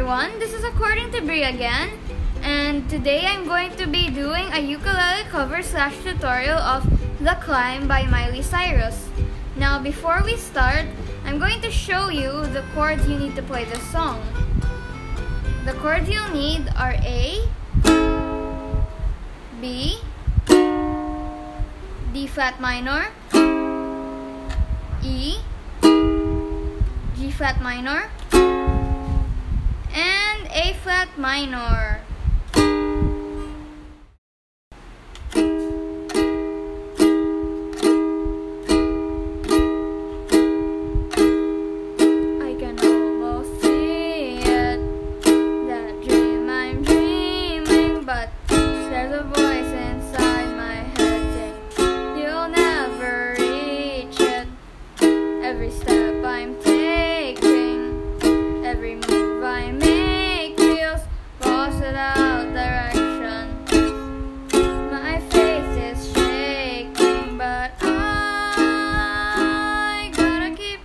everyone, this is According to Brie again, and today I'm going to be doing a ukulele cover / tutorial of The Climb by Miley Cyrus. Now before we start, I'm going to show you the chords you need to play this song. The chords you'll need are A, B, D flat minor, E, G flat minor, and A flat minor. I can almost see it, that dream I'm dreaming, but there's a voice inside my head saying you'll never reach it. Every step I'm taking, every move I make feels lost without direction. My faith is shaking, but I gotta keep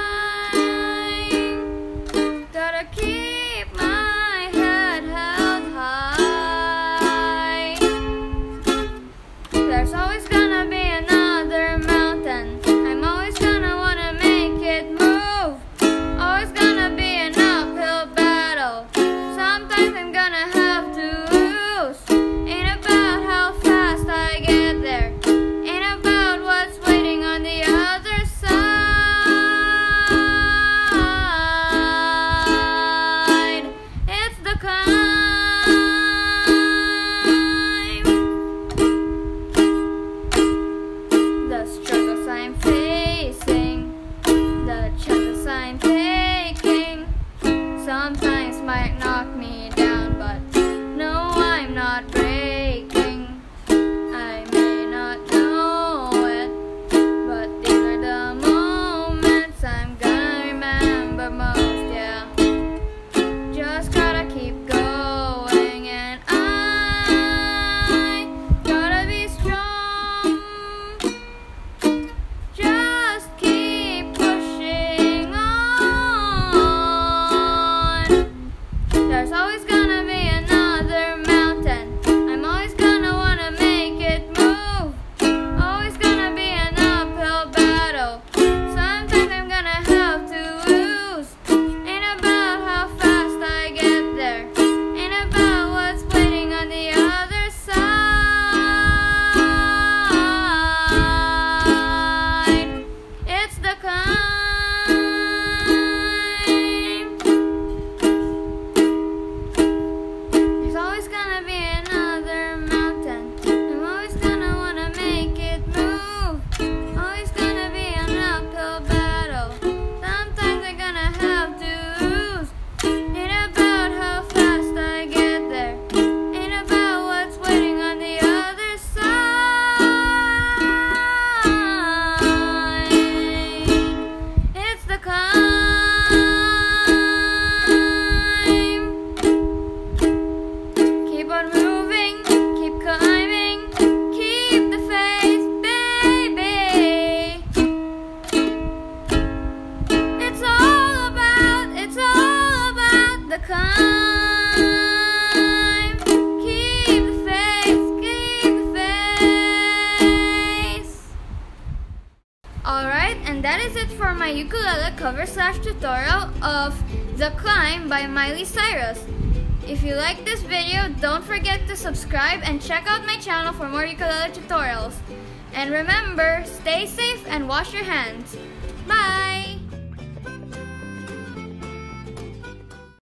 trying. Gotta keep my head held high. There's always gonna be another mountain. I'm always gonna wanna make it move. Always gonna be an uphill battle. Sometimes I'm gonna have to lose. Ain't about how fast I get there. Ain't about what's waiting on the other side. It's the climb. The struggles I'm facing, the chances I'm taking, sometimes might knock me down, but no, I'm not breaking. I may not know it, but these are the moments I'm gonna remember most, yeah. Just gotta keep going, and I gotta be strong. Just keep pushing on. There's always gonna be another mountain. I'm always gonna wanna make it move. Always gonna be an uphill battle. Sometimes I'm gonna have to lose. Ain't about how fast I get there. Ain't about what's waiting on the other side. It's the climb. There's always gonna be another mountain. I'm always gonna wanna make it move. Always gonna be an uphill battle. Sometimes I'm gonna have to lose. Ain't about how fast I get there. Ain't about what's waiting on the other side. It's the climb. Keep on moving, keep climbing, keep the faith, baby. It's all about the climb. Keep the faith, keep the faith. Alright, and that is it for my ukulele cover / tutorial of The Climb by Miley Cyrus. If you like this video, don't forget to subscribe and check out my channel for more ukulele tutorials. And remember, stay safe and wash your hands. Bye!